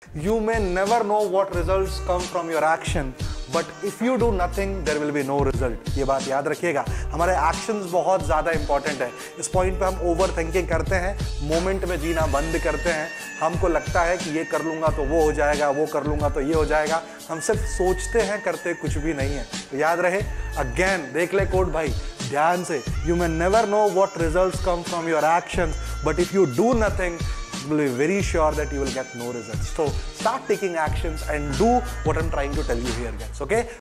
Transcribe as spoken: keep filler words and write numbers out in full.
You may never know what results come from your action, but if you do nothing, there will be no result. ये बात याद रखिएगा, हमारे actions बहुत ज़्यादा important है। इस point पे हम over thinking करते हैं, moment में जीना बंद करते हैं। हमको लगता है कि ये कर लूँगा तो वो हो जाएगा, वो कर लूँगा तो ये हो जाएगा। हम सिर्फ सोचते हैं, करते कुछ भी नहीं है। तो याद रहे, again देख ले कोड भाई ध्यान से, you may never know what results come from your actions, but if you do nothing, will be very sure that you will get no results. So start taking actions and do what I'm trying to tell you here, guys. Okay?